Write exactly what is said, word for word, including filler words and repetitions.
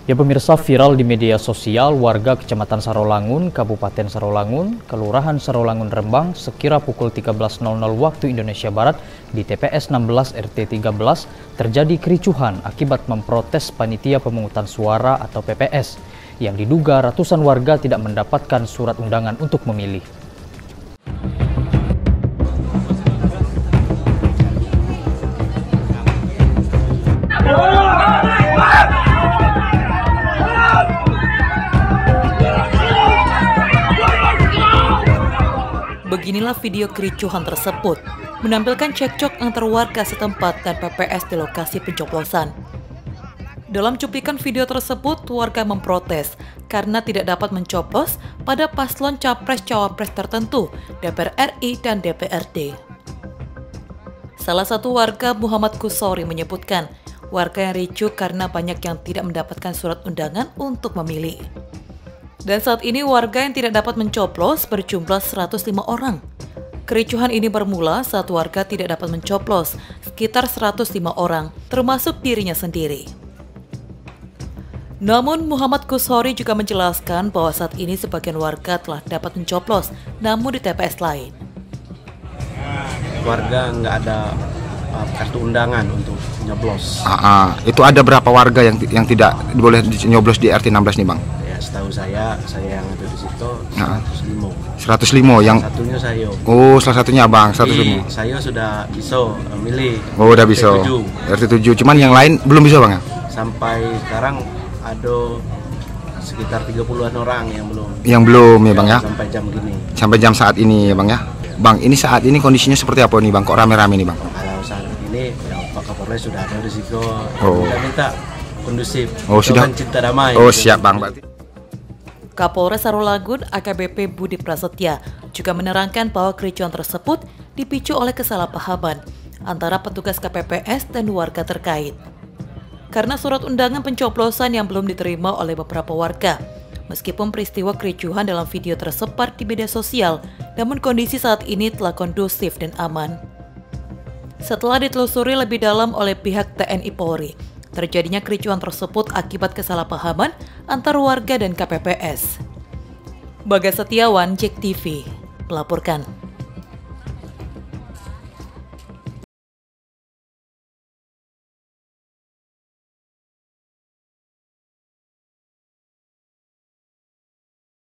Ya pemirsa, viral di media sosial, warga Kecamatan Sarolangun, Kabupaten Sarolangun, Kelurahan Sarolangun Rembang, sekira pukul tiga belas nol nol waktu Indonesia Barat di T P S enam belas R T tiga belas terjadi kericuhan akibat memprotes panitia pemungutan suara atau P P S yang diduga ratusan warga tidak mendapatkan surat undangan untuk memilih. Beginilah video kericuhan tersebut, menampilkan cekcok antar warga setempat dan P P S di lokasi pencoblosan. Dalam cuplikan video tersebut, warga memprotes karena tidak dapat mencoblos pada paslon capres-cawapres tertentu, D P R R I dan D P R D. Salah satu warga, Muhammad Kusori, menyebutkan warga yang ricuh karena banyak yang tidak mendapatkan surat undangan untuk memilih. Dan saat ini warga yang tidak dapat mencoblos berjumlah seratus lima orang. Kericuhan ini bermula saat warga tidak dapat mencoblos sekitar seratus lima orang, termasuk dirinya sendiri. Namun Muhammad Kusori juga menjelaskan bahwa saat ini sebagian warga telah dapat mencoblos, namun di T P S lain. Warga nggak ada uh, kartu undangan untuk nyoblos. Ah, ah. Itu ada berapa warga yang yang tidak boleh nyoblos di R T enam belas nih, Bang? Setahu saya, saya yang ada di situ seratus lima. seratus lima yang satunya saya. Oh, salah satunya Abang, seratus lima. Saya sudah bisa milih. Oh, udah bisa. R T tujuh. Cuman yang lain belum bisa, Bang ya? Sampai sekarang ada sekitar tiga puluhan orang yang belum. Yang belum ya, Bang ya? Sampai jam gini. Sampai jam saat ini ya, Bang ya? Bang, ini saat ini kondisinya seperti apa nih, Bang? Kok rame-rame nih, Bang? Kalau saat ini ya, Pak Kapolres sudah ada di situ. Oh. Kita minta kondusif. Oh, sudah. Cinta damai. Oh, siap, Bang. Berarti Kapolres Sarolangun A K B P Budi Prasetya juga menerangkan bahwa kericuhan tersebut dipicu oleh kesalahpahaman antara petugas K P P S dan warga terkait. Karena surat undangan pencoblosan yang belum diterima oleh beberapa warga. Meskipun peristiwa kericuhan dalam video tersebar di media sosial, namun kondisi saat ini telah kondusif dan aman. Setelah ditelusuri lebih dalam oleh pihak T N I Polri, terjadinya kericuhan tersebut akibat kesalahpahaman antar warga dan K P P S. Bagas Setiawan, J E K T V, melaporkan.